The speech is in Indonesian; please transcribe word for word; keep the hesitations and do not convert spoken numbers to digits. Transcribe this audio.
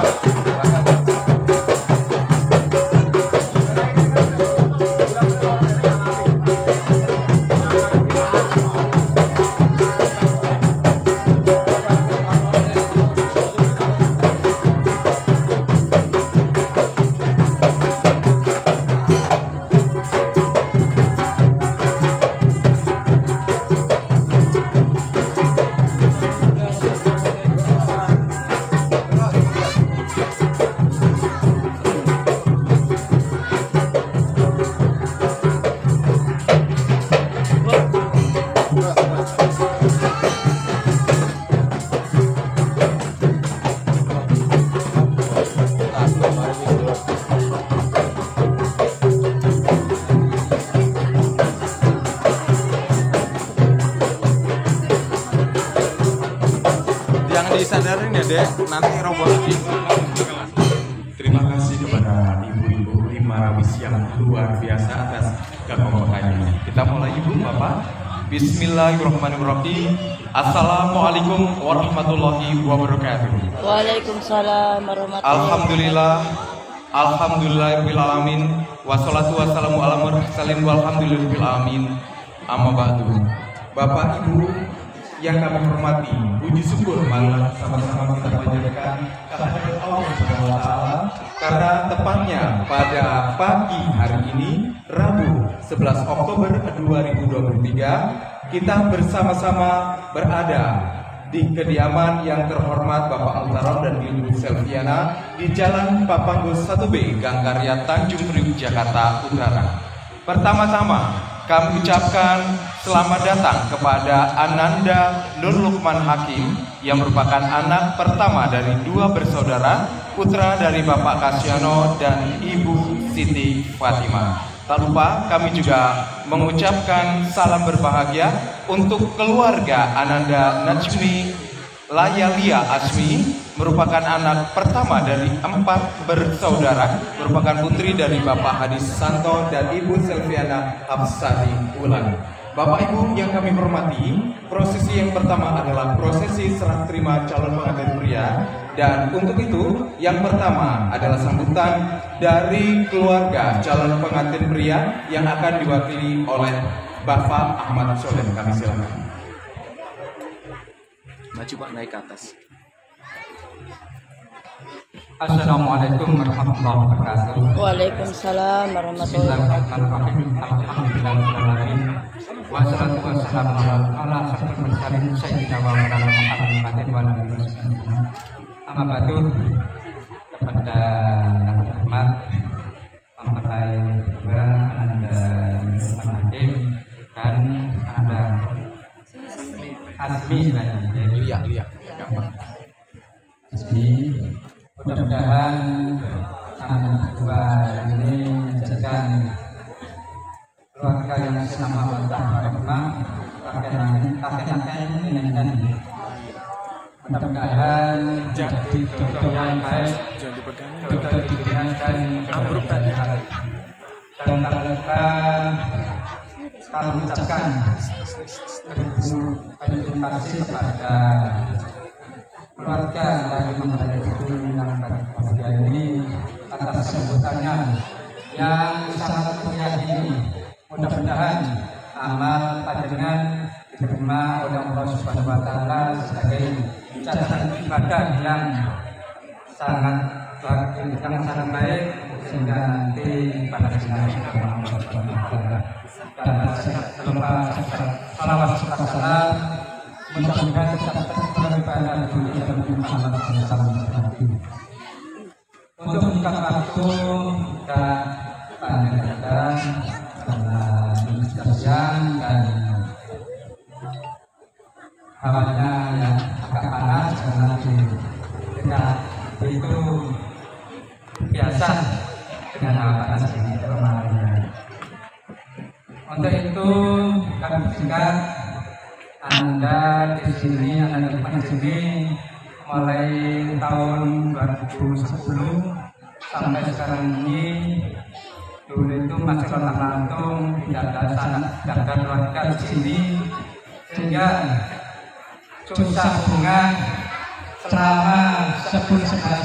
Disadarin ya dek, nanti roboh lagi. Terima kasih kepada ibu-ibu tim Marawis yang luar biasa atas kekompakannya. Kita mulai ibu bapak. Bismillahirrahmanirrahim. Assalamualaikum warahmatullahi wabarakatuh. Waalaikumsalam warahmatullahi wabarakatuh. Alhamdulillah, alhamdulillahirabbil alamin. Wassalatu wassalamu ala mursalin walhamdulillahirabbil alamin. Amma ba'du. Bapak Ibu yang kami hormati, puji syukur marilah sama-sama kita panjatkan kehadirat Allah Subhanahu wa taala karena tepatnya pada pagi hari ini Rabu sebelas Oktober dua ribu dua puluh tiga kita bersama-sama berada di kediaman yang terhormat Bapak Altarom dan Ibu Selviana di Jalan Papanggus satu B, Gangkarya, Tanjung Priok, Jakarta Utara. Pertama-tama kami ucapkan selamat datang kepada Ananda Nur Lukman Hakim yang merupakan anak pertama dari dua bersaudara, putra dari Bapak Kasyano dan Ibu Siti Fatimah. Tak lupa kami juga mengucapkan salam berbahagia untuk keluarga Ananda Najmi Layalia Asmi, merupakan anak pertama dari empat bersaudara, merupakan putri dari Bapak Hadis Santo dan Ibu Selviana Hapsari Ulan. Bapak Ibu yang kami hormati, prosesi yang pertama adalah prosesi serah terima calon pengantin pria, dan untuk itu yang pertama adalah sambutan dari keluarga calon pengantin pria yang akan diwakili oleh Bapak Ahmad Soleh. Kami silakan. Maju Pak, naik ke atas. Assalamualaikum warahmatullahi wabarakatuh. Waalaikumsalam warahmatullahi wabarakatuh. Bismillahirrahmanirrahim. Wassalatu wassalamu ala asyrofil mursalin sayyidina wa maulana Muhammadin wa ala alihi wasallam. Amma ba'du. Kepada yang terhormat Partai Gerindra, Anda Hakim dan Anda Asmi dan Lia, Lia. Asmi, mudah-mudahan anak berdua ini menjadikan keluarga yang selama bertahun-tahun kakek-kakek ini dan mudah-mudahan jadi jodoh yang baik, jodoh didikan dan ambruk tadi. Dan tak lupa kami ucapkan terima kasih kepada keluarga dari Mempelai Ibu yang bahagia ini atas sambutannya yang sangat mulia ini. Mudah-mudahan amal panjenengan diterima oleh Allah Subhanahu wa taala sebagai catatan ibadah yang sangat yang sangat baik sehingga nanti pada saat dan lupa salawat serta salam mudah-mudahan kita beribadah dunia dan Muhammad sallallahu alaihi wasallam. Untuk meningkat waktu kita panjangkan karena ini sudah siang dan hawanya yang agak panas karena di dekat itu biasa dengan hawa panas ini normalnya. Untuk itu kami bersingkat Anda di sini, Anda di sini mulai tahun dua ribu sepuluh sampai sekarang ini. Dulu itu masih lontang lantung, tidak ada sanak, tidak ada keluarga di sini, sehingga susah hubungan selama sebulan sekali